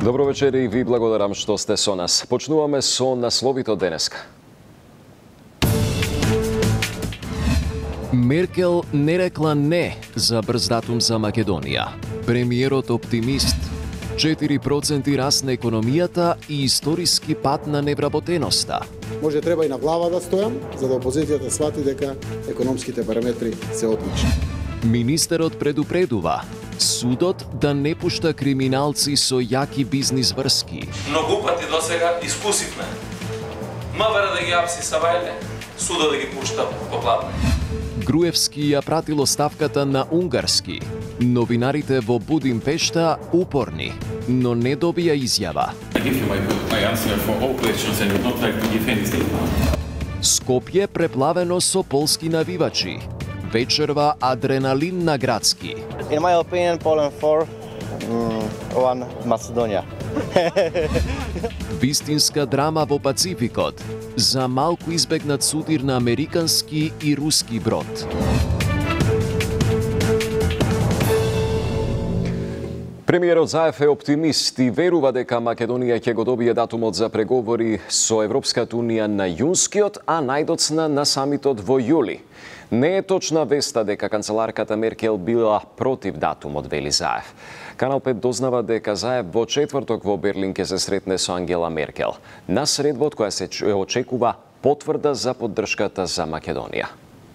Добро вечер и ви благодарам што сте со нас. Почнуваме со насловите денеска. Меркел не рекла не за брз датум за Македонија. Премиерот оптимист. 4% раст на економијата и историски пат на невработеноста. Може треба и на глава да стојам, за да опозицијата свати дека економските параметри се одлични. Министерот предупредува судот да не пушта криминалци со јаки бизнис врски. Многу пати досега искусивме. МВР да ги апси Савајле, судот да ги пушта по платно. Груевски ја пратил оставката на унгарски. Новинарите во Будимпешта упорни, но не добија изјава. Скопје преплавено со полски навивачи. Вечерва адреналин на градски. In my opinion, Poland 4, 1 Macedonia. Вистинска драма во Пацификот. За малку избегнат судир на американски и руски брод. Премиерот Заев е оптимист и верува дека Македонија ќе го добие датумот за преговори со Европската унија на јунскиот, а најдоцна на самитот во јули. Не е точна веста дека канцеларката Меркел била против датумот, вели Заев. Канал 5 дознава дека Заев во четврток во Берлин ќе се сретне со Ангела Меркел. На средбот која се очекува потврда за поддршката за Македонија.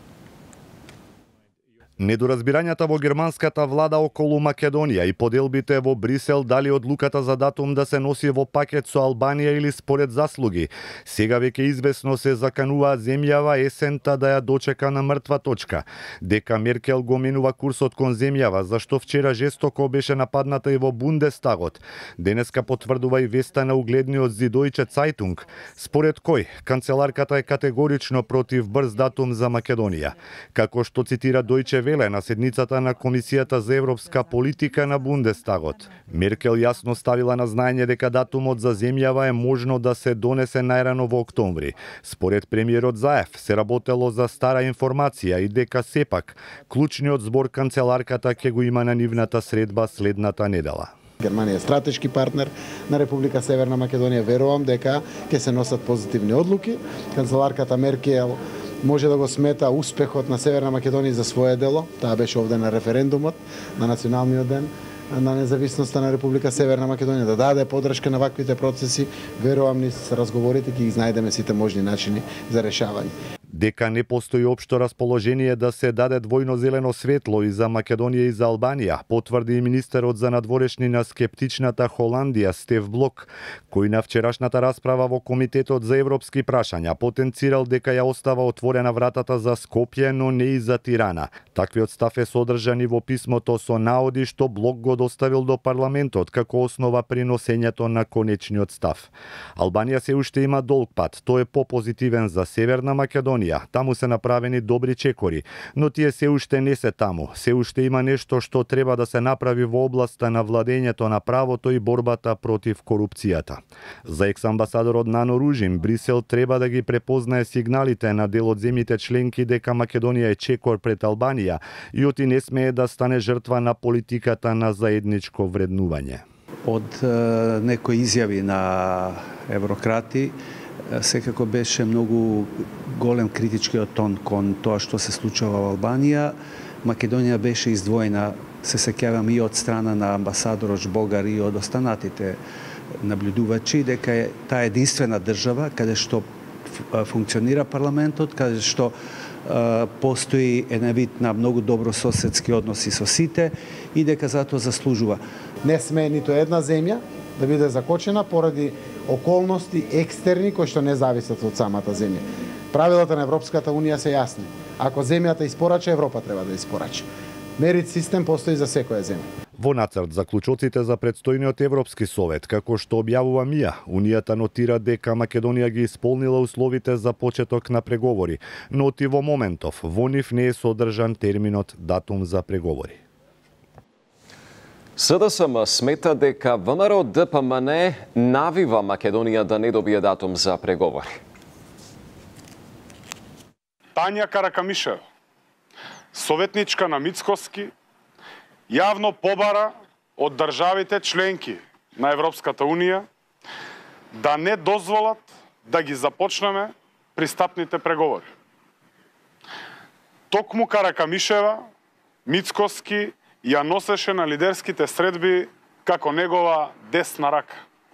Недоразбирањата во германската влада околу Македонија и поделбите во Брисел дали одлуката за датум да се носи во пакет со Албанија или според заслуги. Сега веќе известно се закануваат земјава есента да ја дочека на мртва точка. Дека Меркел го менува курсот кон земјава, зашто вчера жестоко беше нападната и во Бундестагот. Денеска потврдува и веста на угледниот Süddeutsche Zeitung, според кој канцеларката е категорично против брз датум за Македонија. Како што цитира Deutsche на седницата на Комисијата за европска политика на Бундестагот. Меркел јасно ставила на знаење дека датумот за земјава е можно да се донесе најрано во октомври. Според премиерот Заев се работело за стара информација и дека сепак клучниот збор канцеларката ќе го има на нивната средба следната недела. Германија е стратешки партнер на Република Северна Македонија. Верувам дека ќе се носат позитивни одлуки. Канцеларката Меркел може да го смета успехот на Северна Македонија за свое дело. Таа беше овде на референдумот, на националниот ден на независноста на Република Северна Македонија, да даде поддршка на ваквите процеси. Верувам низ разговорите ќе ги знајдеме сите можни начини за решавање. Дека не постои општо расположение да се даде двојно зелено светло и за Македонија и за Албанија, потврди и министерот за надворешни на скептичната Холандија Стеф Блок, кој на вчерашната расправа во Комитетот за европски прашања потенцирал дека ја остава отворена вратата за Скопје, но не и за Тирана. Таквиот став е содржан и во писмото со наоди што Блок го доставил до парламентот како основа при носењето на конечниот став. Албанија се уште има долг пат, тој е попозитивен за Северна Македонија. Таму се направени добри чекори, но тие се уште не се таму. Се уште има нешто што треба да се направи во областа на владењето на правото и борбата против корупцијата. За екс-амбасадорот Нано Ружин, Брисел треба да ги препознае сигналите на дел од земјите членки дека Македонија е чекор пред Албанија и оти не смее да стане жртва на политиката на заедничко вреднување. Од некои изјави на еврократи секако беше многу голем критичкиот тон кон тоа што се случува во Албанија. Македонија беше издвоена, се сеќавам, и од страна на амбасадорот Богар и од останатите наблюдувачи, дека е таа единствена држава каде што функционира парламентот, каде што постои еден вид на многу добро соседски односи со сите и дека затоа заслужува. Не смее ниту една земја да биде закочена поради околности екстерни кои што не зависат од самата земја. Правилата на Европската унија се јасни. Ако земјата испорача, Европа треба да испорача. Мерит систем постои за секоја земја. Во нацрт заклучоците за предстојниот Европски совет, како што објавува МИА, Унијата нотира дека Македонија ги исполнила условите за почеток на преговори, но оти во моментов во нив не е содржан терминот датум за преговори. СДСМ смета дека ВМРО ДПМН навива Македонија да не добие датум за преговори. Тања Каракамишева, советничка на Мицкоски, јавно побара од државите членки на Европската Унија да не дозволат да ги започнеме пристапните преговори. Токму Каракамишева, Мицкоски ја носеше на лидерските средби како негова десна рака.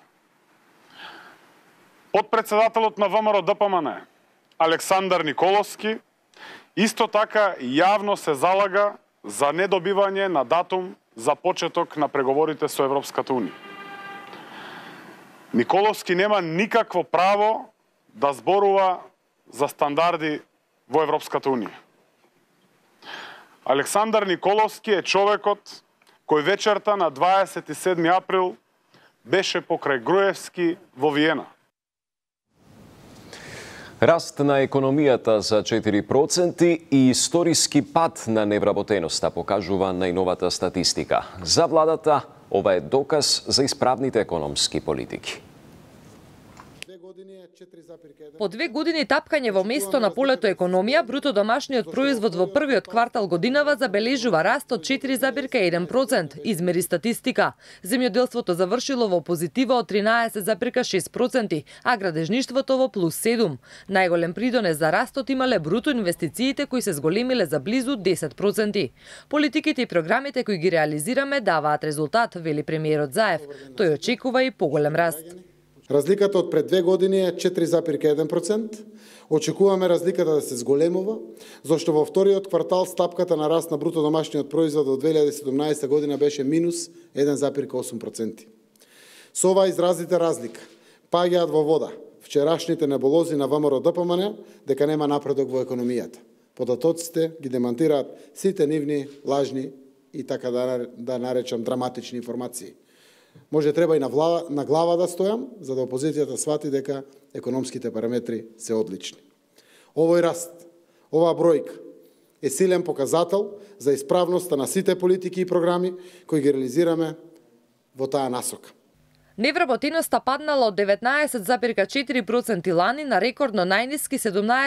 Подпредседателот на ВМРО ДПМН Александар Николовски исто така јавно се залага за недобивање на датум за почеток на преговорите со Европската Унија. Николовски нема никакво право да зборува за стандарди во Европската Унија. Александар Николовски е човекот кој вечерта на 27 април беше покрај Груевски во Виена. Раст на економијата за 4% и историски пад на невработеноста покажува најновата статистика. За владата ова е доказ за исправните економски политики. По 2 години тапкање во место на полето економија, бруто домашниот производ во првиот квартал годинава забележува раст од 4,1%, измери статистика. Земјоделството завршило во позитива од 13,6%, а градежништвото во плюс 7%. Најголем придонес за растот имале бруто инвестициите кои се зголемиле за близу 10%. Политиките и програмите кои ги реализираме даваат резултат, вели премиерот Заев. Тој очекува и поголем раст. Разликата од пред 2 години е 4,1%. Очекуваме разликата да се зголемува, зашто во вториот квартал стапката на раст на бруто домашниот производ од 2017 година беше минус 1,8%. Со ова изразите разлика паѓаат во вода вчерашните неболози на ВМРО ДПМН дека нема напредок во економијата. Податоците ги демантираат сите нивни лажни и така да наречам драматични информации. Може треба и на глава да стојам, за да опозицијата свати дека економските параметри се одлични. Овој раст, оваа бројка е силен показател за исправноста на сите политики и програми кои ги реализираме во таа насока. Невработеноста паднала од 19,4% лани на рекордно најниски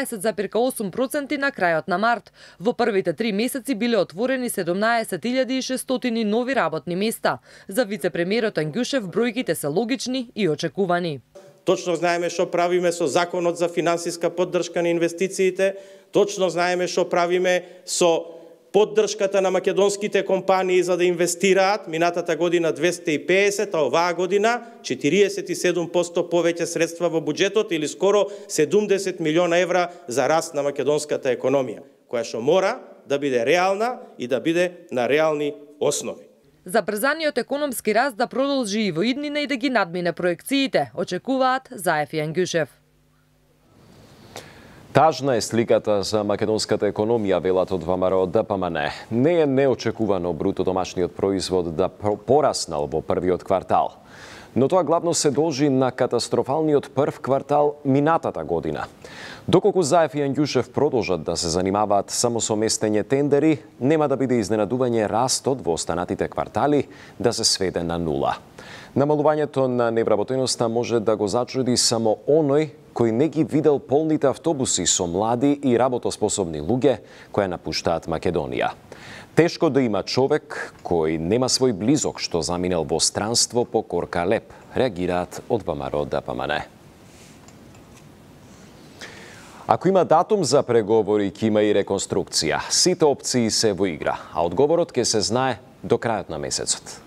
17,8% на крајот на март. Во првите 3 месеци биле отворени 17.600 нови работни места. За вице-премиерот Ангјушев бројките се логични и очекувани. Точно знаеме што правиме со законот за финансиска поддршка на инвестициите, точно знаеме што правиме со поддршката на македонските компании за да инвестираат. Минатата година 250, а оваа година 47% повеќе средства во буџетот или скоро 70 милиона евра за раст на македонската економија, која што мора да биде реална и да биде на реални основи. Забрзаниот економски раст да продолжи и во иднина и да ги надмине проекциите, очекуваат Заев и Ангјушев. Тажна е сликата за македонската економија, велат од ВМРО ДПМН. Не е неочекувано бруто домашниот производ да пораснал во првиот квартал. Но тоа главно се должи на катастрофалниот прв квартал минатата година. Доколку Заев и Ангјушев продолжат да се занимаваат само со местење тендери, нема да биде изненадување растот во останатите квартали да се сведе на нула. Намалувањето на невработеноста може да го зачуди само оној кој не ги видел полните автобуси со млади и работоспособни луѓе кои напуштаат Македонија. Тешко да има човек кој нема свој близок што заминел во странство по корка леп, реагираат од ВМРО ДПМН. Ако има датум за преговори, ќе има и реконструкција. Сите опции се во игра, а одговорот ќе се знае до крајот на месецот.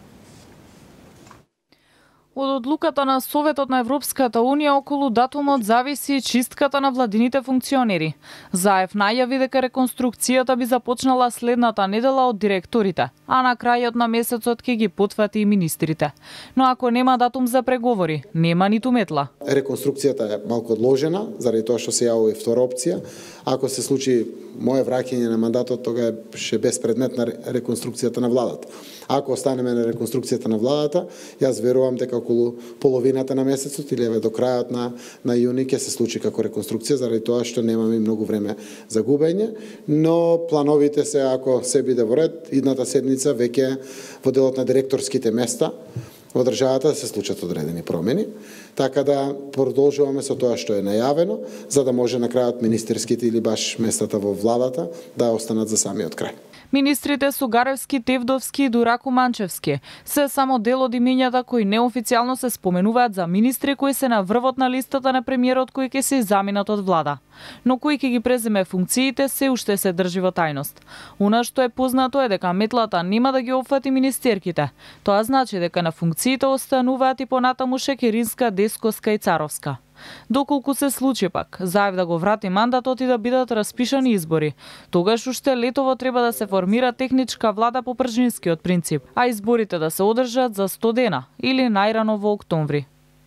Од одлуката на Советот на Европската Унија околу датумот зависи чистката на владините функционери. Заев најави дека реконструкцијата би започнала следната недела од директорите, а на крајот на месецот ќе ги потвати и министрите. Но ако нема датум за преговори, нема ниту метла. Реконструкцијата е малку одложена, заради тоа што се јавува и втора опција. Ако се случи моје враќање на мандатот, тога е безпредметна реконструкцијата на владата. Ако останеме на реконструкцијата на владата, јас верувам дека околу половината на месецот или до крајот на јуни ќе се случи како реконструкција, заради тоа што немаме многу време за губење, но плановите се, ако се биде во ред, идната седмица веќе во делот на директорските места во државата се случат одредени промени, така да продолжуваме со тоа што е најавено, за да може на крајот министерските или баш местата во владата да останат за самиот крај. Министрите Сугаревски, Тевдовски и Дурако Манчевски се само дел од имењата кои неофицијално се споменуваат за министри кои се на врвот на листата на премиерот кои ќе се заминат од влада. Но кој ќе ги преземе функциите се уште се држи во тајност. Она што е познато е дека метлата нема да ги опфати министерките. Тоа значи дека на функциите остануваат и понатаму Шекеринска, Десковска и Царовска. Доколку се случи пак, Заев да го врати мандатот и да бидат распишани избори, тогаш уште летово треба да се формира техничка влада по пржинскиот принцип, а изборите да се одржат за 100 дена или најрано во октомври.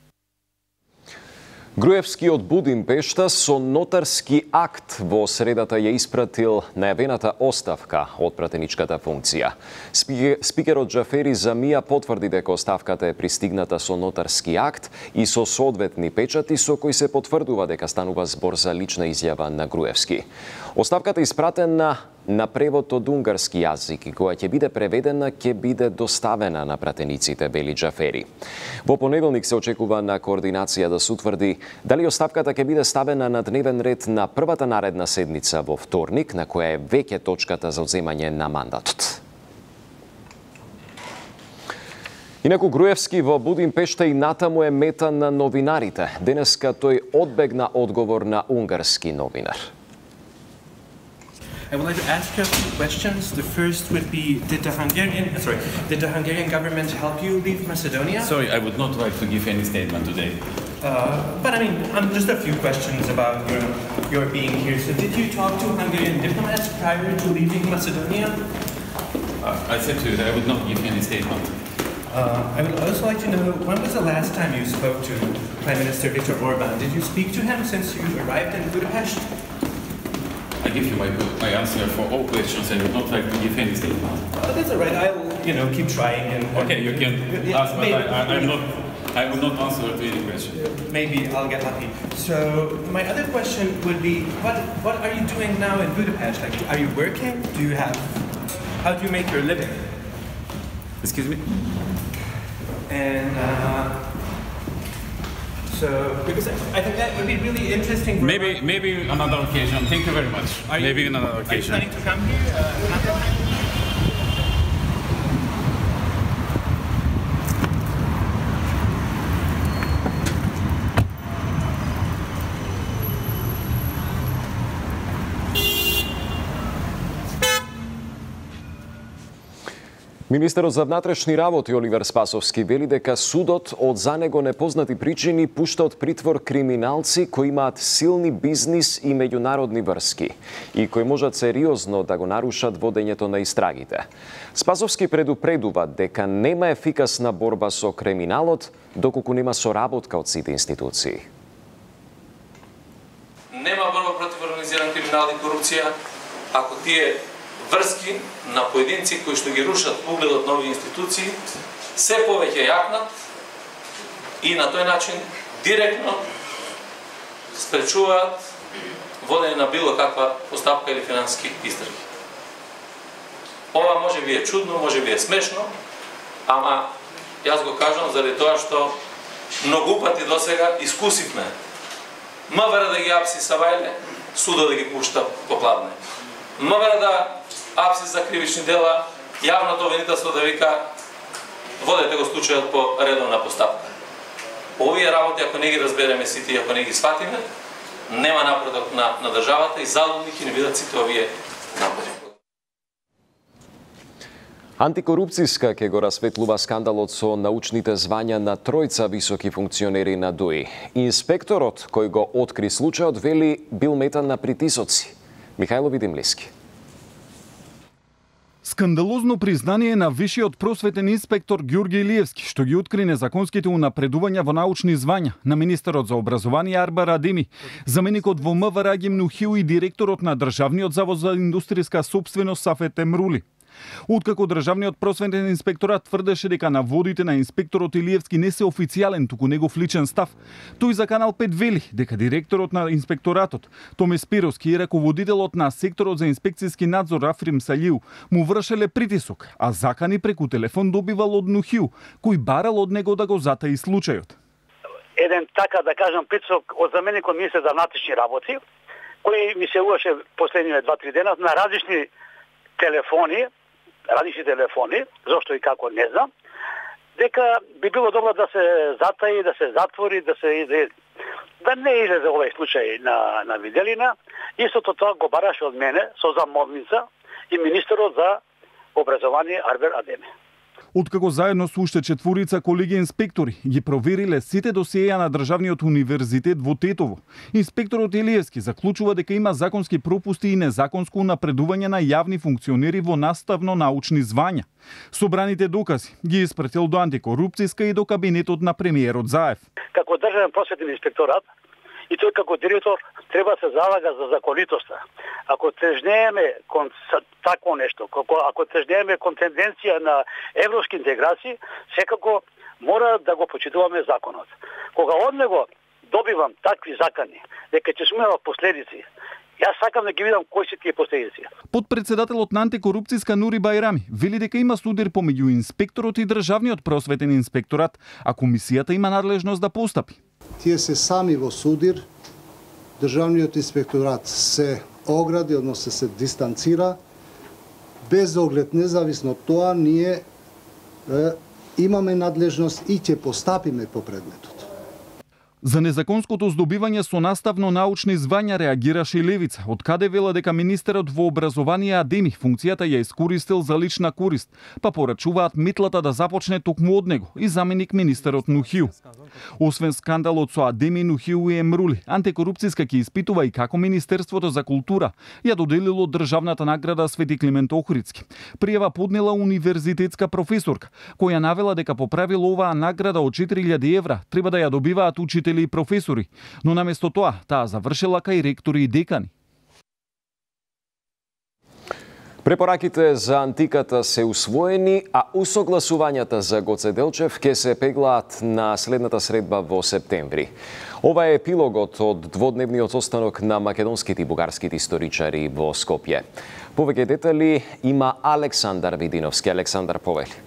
Груевски од Будимпешта со нотарски акт во средата ја испратил најавената оставка од пратеничката функција. Спикерот Џафери Замија потврди дека оставката е пристигната со нотарски акт и со соодветни печати со кои се потврдува дека станува збор за лична изјава на Груевски. Оставката испратена на превод од унгарски јазик и која ќе биде преведена ќе биде доставена на пратениците, вели Џафери. Во понеделник се очекува на координација да се утврди дали оставката ќе биде ставена на дневен ред на првата наредна седница во вторник, на која е веќе точката за одземање на мандатот. Инаку Груевски во Будимпешта и натаму е мета на новинарите. Денеска тој одбегна одговор на унгарски новинар. I would like to ask you a few questions. The first would be, did the Hungarian government help you leave Macedonia? Sorry, I would not like to give any statement today. But I mean, just a few questions about your being here. So did you talk to Hungarian diplomats prior to leaving Macedonia? I said to you that I would not give any statement. I would also like to know, when was the last time you spoke to Prime Minister Viktor Orbán? Did you speak to him since you arrived in Budapest? I give you my answer for all questions. I would not like to give any statement. That's all right. I'll keep trying. Okay, you can ask, but I will not answer to any question. Maybe I'll get lucky. So my other question would be, what are you doing now in Budapest? Like, are you working? How do you make your living? Excuse me? And so, because I think that would be really interesting. Maybe another occasion. Thank you very much. Maybe another occasion. Are you planning to come here another time? Министерот за внатрешни работи Оливер Спасовски вели дека судот од за него непознати причини пушта од притвор криминалци кои имаат силни бизнис и меѓународни врски и кои можат сериозно да го нарушат водењето на истрагите. Спасовски предупредува дека нема ефикасна борба со криминалот доколку нема соработка од сите институции. Нема борба против организиран криминал и корупција ако тие врски на поединци кои што ги рушат угледот на овие институции се повеќе јакнат и на тој начин директно спречуваат водење на било каква постапка или финансиски истраги. Ова може би е чудно, може би е смешно, ама јас го кажам заради тоа што многу пати досега искусивме МВР да ги апси Савајле, судот да ги пушта по Кладне. МВР да апси за кривични дела, јавното обвинителство да вика водете го случајот по редовна постапка. Овие работи, ако не ги разбереме сите и ако не ги сватиме, нема напредок на државата и залудни ќе не бидат сите овие напори. Антикорупцијска ќе го расветлува скандалот со научните звања на тројца високи функционери на ДУИ. Инспекторот кој го откри случајот вели бил метан на притисоци. Михајло Видимлиски. Скандалозно признание на висшиот просветен инспектор Ѓорѓе Илиевски, што ги откри незаконските унапредувања во научни звања на министерот за образование Арбар Адеми, заменикот во МВР Агим Нухиу и директорот на Државниот завод за индустријска сопственост Сафет Емрули. Откако Државниот просветен инспекторат тврдеше дека наводите на инспекторот Илиевски не се официјален, туку негов личен став, тој за Канал 5 вели дека директорот на инспекторатот Томе Спировски и раководителот на секторот за инспекцијски надзор Африм Салиу му вршеле притисок, а закани преку телефон добивал од Нухиу, кој барал од него да го затаи случајот. Еден така да кажам притисок од заменикот министер за внатрешни работи, кој ми се уаше последниве 2-3 дена на различни телефони, различни телефони, зошто и како не знам, дека би било добро да се затаи, да се затвори, да не излезе овој случај на виделина. Истото тоа го бараше од мене со замолница и министерот за образование Арбер Адеми. Откако заедно со уште четворица колеги инспектори ги провериле сите досиеја на Државниот универзитет во Тетово, инспекторот Елиевски заклучува дека има законски пропусти и незаконско напредување на јавни функционери во наставно-научни звања. Собраните докази ги испратил до антикорупцијска и до кабинетот на премиерот Заев. Како државен просветен инспекторат и тој како директор треба се залага за законитоста. Ако тежнееме кон такво нешто, ако тежнееме кон тенденција на европски интеграции, секако мора да го почитуваме законот. Кога од него добивам такви закани, дека ќе имаат последици, јас сакам да ги видам кои се тие последици. Подпредседателот на антикорупцијска Нури Бајрами вели дека има судир помеѓу инспекторот и Државниот просветен инспекторат, а комисијата има надлежност да постапи. Тие се сами во судир, Државниот инспекторат се огради, односно се дистанцира, без оглед независно од тоа, ние имаме надлежност и ќе постапиме по предметот. За незаконското здобивање со наставно-научни звања реагираше и Левица, од каде вела дека министерот во образование Адеми функцијата ја искористил за лична корист, па порачуваат метлата да започне токму од него и заменик министерот Нухиу. Освен скандалот со Адеми, Нухиу и Емрули, антикорупцијска ќе испитува и како Министерството за култура ја доделило државната награда Свети Климент Охридски. Пријава поднела универзитетска професорка, која навела дека по правило оваа награда од 4000 евра треба да ја добиваат учители и професори, но наместо тоа, таа завршила кај ректори и декани. Препораките за антиката се усвоени, а усогласувањата за Гоце Делчев ќе се пеглаат на следната средба во септември. Ова е епилогот од дводневниот останок на македонските и бугарските историчари во Скопје. Повеќе детали има Александар Видиновски. Александар, повели.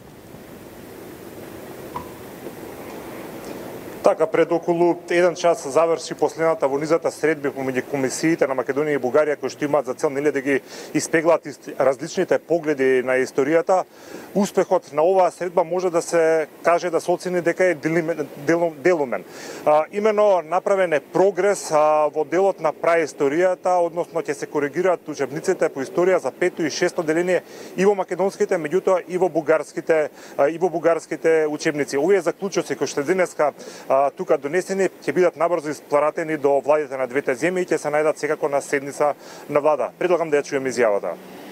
Така, пред околу 1 час заврши последната во низата средби помеѓу комисиите на Македонија и Бугарија, кои што имаат за цел да ги испеглаат различните погледи на историјата. Успехот на оваа средба може да се каже, да се оцени дека е делумен. Имено направен е прогрес во делот на праисторијата, односно ќе се коригираат учебниците по историја за 5-то и 6-то деление и во македонските, меѓутоа и во бугарските учебници. Овие заклучоци кои што денеска тука донесени ќе бидат набрзо испларатени до владите на двете земји и ќе се најдат секако на седница на влада. Предлагам да ја чуем изјавата.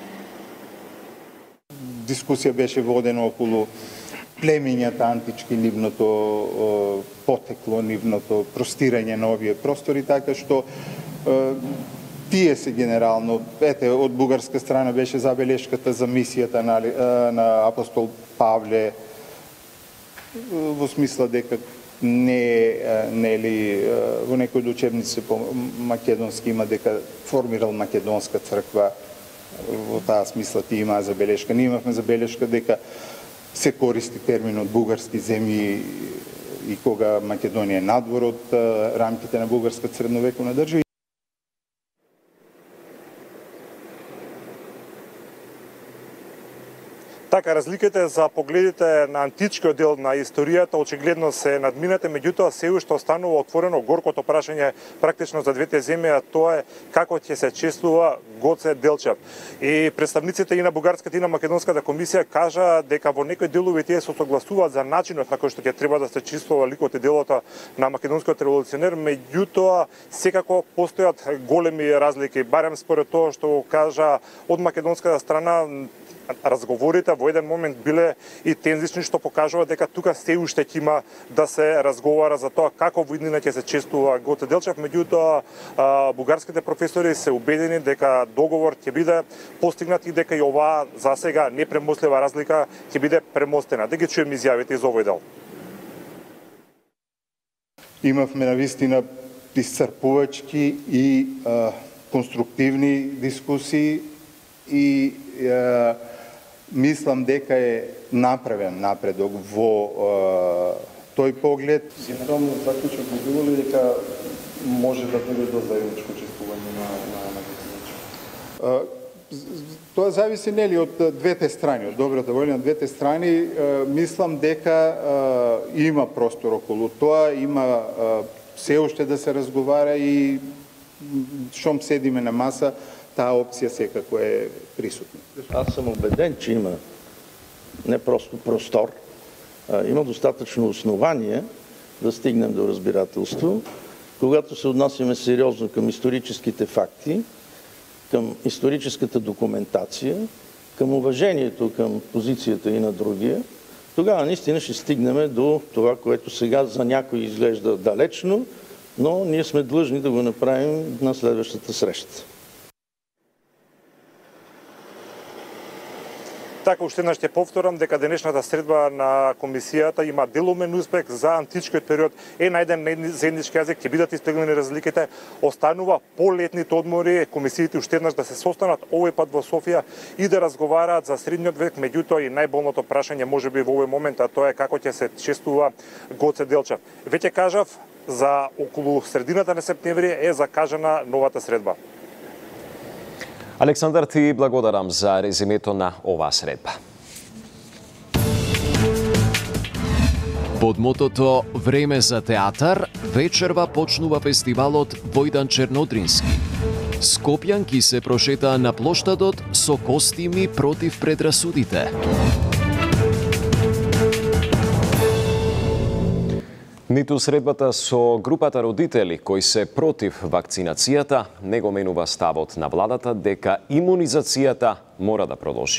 Дискусија беше водена околу племењата антички, нивното потекло, нивното простирање на овие простори, така што тие се генерално, од бугарска страна беше забелешката за мисијата на апостол Павле, во смисла дека во некои од учебници по македонски има дека формирал македонска црква, во таа смисла ти има забелешка. Ние имавме забелешка дека се користи терминот бугарски земји и кога Македонија е надвор од рамките на бугарска средновековна држава. Така, разликите за погледите на античкиот дел на историјата очигледно се надминате, меѓутоа се уште останува отворено горкото прашање практично за двете земји, а тоа е како ќе се чествува Гоце Делчев. И представниците и на бугарската и на македонската комисија кажа дека во некои делови тие се согласуваат за начинот на кој што ќе треба да се чествува ликот и делото на македонскиот револуционер, меѓутоа секако постојат големи разлики, барем според тоа што кажа од македонската страна. Разговорите во еден момент биле и тензични, што покажува дека тука се уште ќе има да се разговара за тоа како во иднина ќе се чествува Гоце Делчев, меѓутоа бугарските професори се убедени дека договор ќе биде постигнат и дека и оваа за сега непремослива разлика ќе биде премостена. Да ги чуем изјавите из овој дел. Имавме навистина исцрпувачки и конструктивни дискусии и мислам дека е направен напредок во тој поглед. Генерално заклучок би било ли дека може да биде до заедничко чествување на Гоце Делчев? Тоа зависи нели од двете страни, од добрата волја на двете страни. Мислам дека има простор околу тоа, има се уште да се разговара и шом седиме на маса, таа опција секако е присутна. Аз съм убеден, че има не просто простор, има достатъчно основание да стигнем до разбирателство, когато се отнасяме сериозно към историческите факти, към историческата документация, към уважението към позицията и на другия, тогава наистина ще стигнем до това, което сега за някой изглежда далечно, но ние сме длъжни да го направим на следващата среща. Така, уште еднаш ќе повторам дека денешната средба на комисијата има делумен успех. За античкиот период е најден заеднички јазик, ќе бидат испеглени разликите. Останува по летните одмори комисиите уште еднаш да се состанат овој пат во Софија и да разговараат за средниот век, меѓутоа и најболното прашање можеби во овој момент, а тоа е како ќе се чествува Гоце Делчев. Веќе кажав, за околу средината на септември е закажана новата средба. Александар, ти благодарам за резимето на оваа средба. Под мотото «Време за театар» вечерва почнува фестивалот Војдан Чернодрински. Скопјанки се прошетаа на плоштадот со костими против предрасудите. Ниту средбата со групата родители кои се против вакцинацијата не го менува ставот на владата дека имунизацијата мора да продолжи.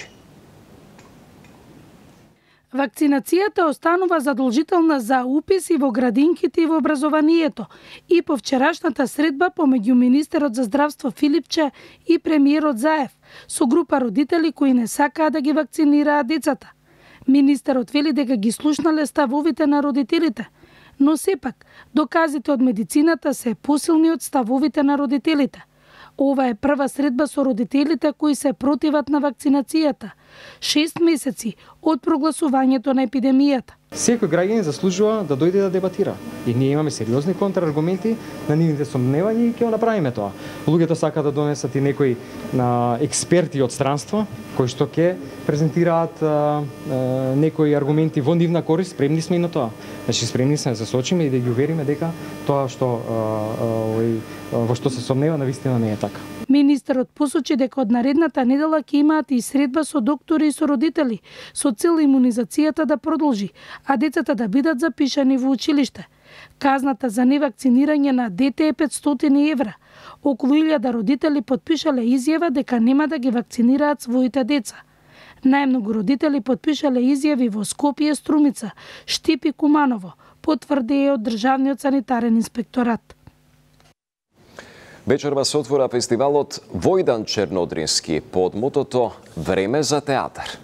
Вакцинацијата останува задолжителна за уписи во градинките и во образованието. И по вчерашната средба помеѓу министерот за здравство Филипче и премиерот Заев со група родители кои не сакаат да ги вакцинираат децата. Министерот вели дека ги слушнале ставовите на родителите, но сепак доказите од медицината се посилни од ставовите на родителите. Ова е прва средба со родителите кои се противат на вакцинацијата, 6 месеци од прогласувањето на епидемијата. Секој граѓанин заслужува да дојде да дебатира. И ние имаме сериозни контраргументи на нивните сомневања и ќе го направиме тоа. Луѓето сакаат да донесат и некои експерти од странство, кои што ќе презентираат некои аргументи во нивна корист, спремни сме и на тоа. Значи спремни сме да се сочиме и да ги увериме дека тоа што во што се сомнева навистина не е така. Министерот посочи дека од наредната недела ќе имаат и средба со доктори и со родители, со цел имунизацијата да продолжи, а децата да бидат запишани во училиште. Казната за невакцинирање на дете е 500 евра. Околу 1000 родители потпишале изјава дека нема да ги вакцинираат своите деца. Најмногу родители потпишале изјави во Скопје, Струмица, Штип и Куманово, потврди од Државниот санитарен инспекторат. Вечерва се отвора фестивалот Војдан Чернодрински под мотото «Време за театар».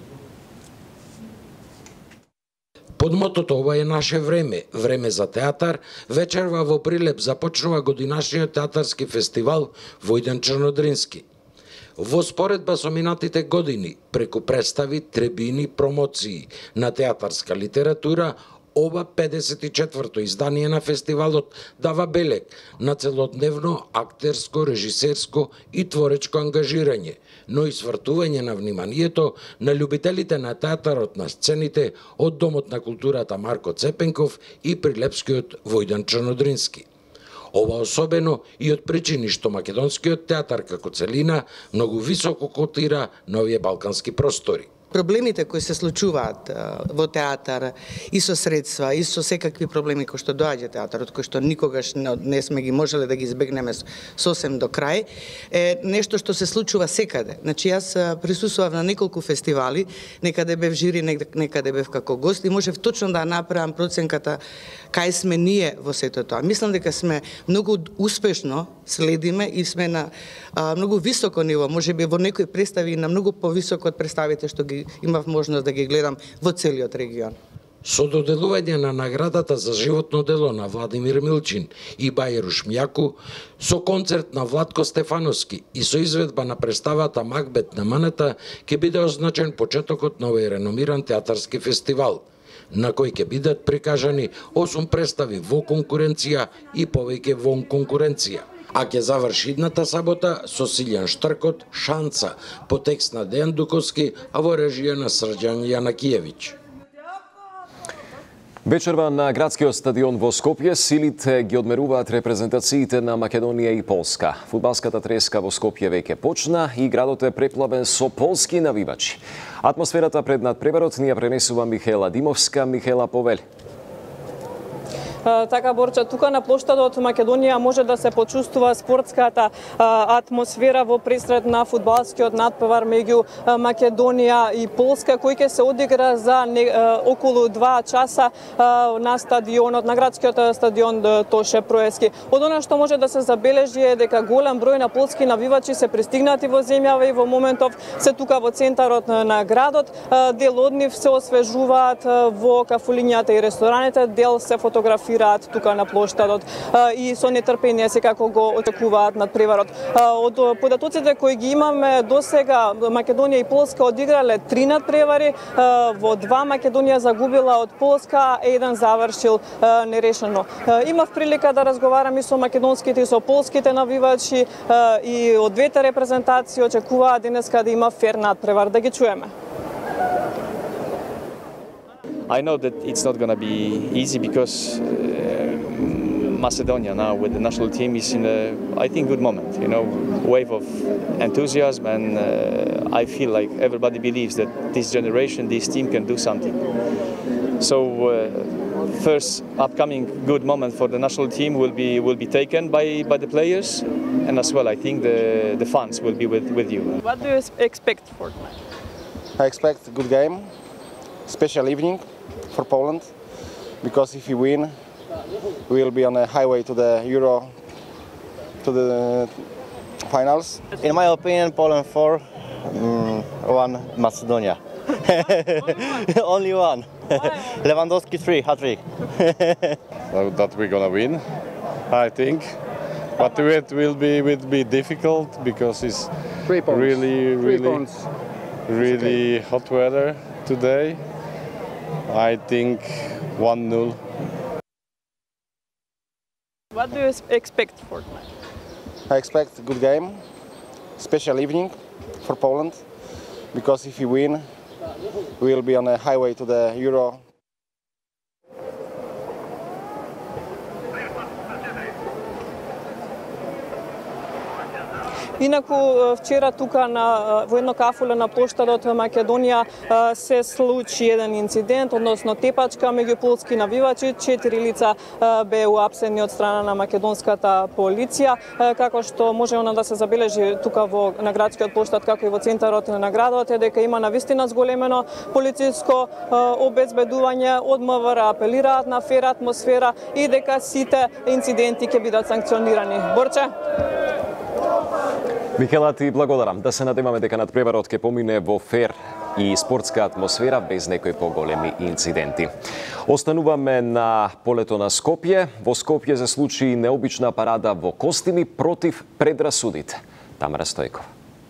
Под мотото «Ова е наше време, време за театар», вечерва во Прилеп започнува годинашниот театарски фестивал Војдан Чернодрински. Во споредба со минатите години, преку представи, требини, промоции на театарска литература, ова 54-то издание на фестивалот дава белег на целодневно актерско, режисерско и творечко ангажирање, но и свртување на вниманието на љубителите на театарот на сцените од Домот на културата Марко Цепенков и Прилепскиот Војдан Чернодрински. Ова особено и од причини што македонскиот театар како целина многу високо котира на овие балкански простори. Проблемите кои се случуваат во театар и со средства, и со секакви проблеми кои што доаѓа театарот, кои што никогаш не сме ги можеле да ги избегнеме сосем до крај, е нешто што се случува секаде. Значи, јас присуствував на неколку фестивали, некаде бев жири, некаде бев како гост и можев точно да направам проценката кај сме ние во сето тоа. Мислам дека сме многу успешно следиме и сме на многу високо ниво, можеби во некои представи на многу повисоко од представите што ги имав можност да ги гледам во целиот регион. Со доделување на наградата за животно дело на Владимир Милчин и Бајер Ушмјаку, со концерт на Владко Стефановски и со изведба на представата Макбет на Манета ќе биде означен почетокот на овој реномиран театарски фестивал, на кој ќе бидат прикажани 8 представи во конкуренција и повеќе вон конкуренција. а ќе заврши идната сабота со силен штркот Шанца по текст на Дејан Дуковски, а во режија на Срđan Јанакиевиќ. Вечерва на градскиот стадион во Скопје силите ги одмеруваат репрезентациите на Македонија и Полска. Фудбалската треска во Скопје веќе почна и градот е преплавен со полски навивачи. Атмосферата пред надпреварот ни ја пренесува Михаела Димовска. Михаела, повели. Така, Борче, тука на плоштадот Македонија може да се почувствува спортската атмосфера во пресред на фудбалскиот надпревар меѓу Македонија и Полска, кој ќе се одигра за околу 2 часа на стадионот, на градскиот стадион Тоше Проески. Од она што може да се забележи е дека голем број на полски навивачи се пристигнати во земјава и во моментов се тука во центарот на градот. Дел од нив се освежуваат во кафулињата и рестораните, дел се фотографираат тука на плоштадот и со нетрпение секако го очекуваат надпреварот. Од податоците кои ги имаме до сега, Македонија и Полска одиграле 3 надпревари, во 2 Македонија загубила од Полска, еден завршил нерешено. Имав прилика да разговарам и со македонските и со полските навивачи и од двете репрезентации очекуваат денеска да има фер надпревар. Да ги чуеме. I know that it's not going to be easy because Macedonia now with the national team is in a, I think, good moment. You know, wave of enthusiasm, and I feel like everybody believes that this generation, this team can do something. So first upcoming good moment for the national team will be taken by the players, and as well I think the fans will be with you. What do you expect for tonight? I expect a good game, special evening for Poland, because if we win, we will be on a highway to the Euro, to the finals. In my opinion, Poland 4, 1 Macedonia. Only one. Lewandowski 3, hat-trick. That we're gonna win, I think. But it will be difficult because it's really hot weather today. I think 1-0. What do you expect for tonight? I expect a good game, special evening for Poland, because if we win, we will be on a highway to the Euro. Инаку вчера тука во едно кафуле на плоштадот Македонија се случи еден инцидент, односно тепачка меѓу полски навивачи. 4 лица беа уапсени од страна на македонската полиција, како што може да се забележи тука на градскиот плоштад, како и во центарот на градот, е дека има навистина зголемено полициско обезбедување. Од МВР апелираат на фер атмосфера и дека сите инциденти ќе бидат санкционирани. Борче? Михела, ти благодарам. Да се надеваме дека надпреварот ќе помине во фер и спортска атмосфера без некои поголеми инциденти. Остануваме на полето на Скопје. Во Скопје се случи необична парада во костими против предрасудите. Тамара Стојкова.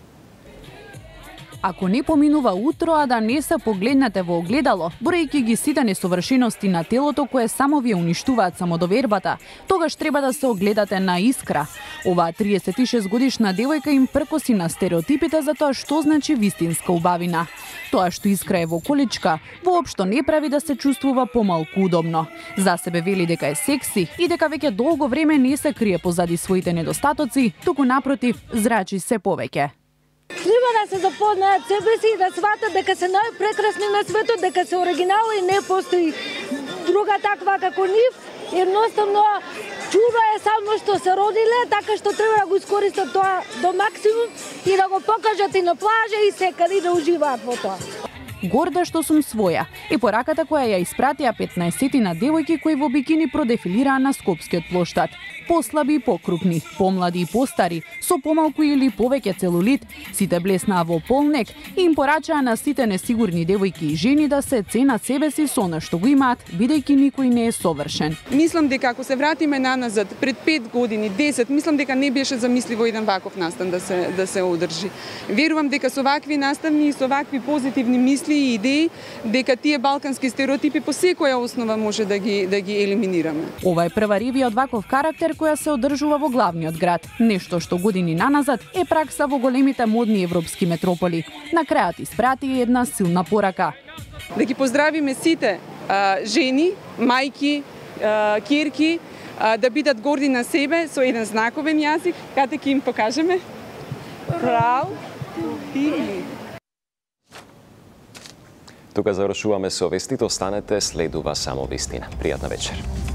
Ако не поминува утро, а да не се погледнете во огледало, бројќи ги сите несовршености на телото кое само ви уништуваат самодовербата, тогаш треба да се огледате на Искра. Оваа 36 годишна девојка им пркоси на стереотипите за тоа што значи вистинска убавина. Тоа што Искра е во количка, воопшто не прави да се чувствува помалку удобно. За себе вели дека е секси и дека веќе долго време не се крие позади своите недостатоци, туку напротив, зрачи се повеќе. Треба да се запознаат себе си и да сватат дека се најпрекрасни на светот, дека се оригинал и не постои друга таква како нив. Едноставно, чудо е само што се родиле, така што треба да го искористат тоа до максимум и да го покажат и на плажа и секаде да уживаат во тоа. Горда што сум своја е пораката која ја испратија 15-тина девојки кои во бикини продефилираа на Скопскиот плоштад. Послаби и покрупни, помлади и постари, со помалку или повеќе целулит, сите блеснаа во полнек и им порачаа на сите несигурни девојки и жени да се ценат себе си со она што го имаат, бидејќи никој не е совршен. Мислам дека ако се вратиме наназад пред 5 години, 10, мислам дека не беше замисливо еден ваков настан да се одржи. Верувам дека со вакви наставни и со вакви позитивни мисли и идеи, дека тие балкански стереотипи по секоја основа може да ги елиминираме. Ова е прва ревија од ваков карактер театар која се одржува во главниот град, нешто што години наназад е пракса во големите модни европски метрополи. На крајот испрати една силна порака. Да ги поздравиме сите жени, мајки, ќерки, да бидат горди на себе со еден знаковен јазик, каде ќе им покажеме. Proud to be. Тука завршуваме со вестите, останете, следува само вистина. Пријатна вечер.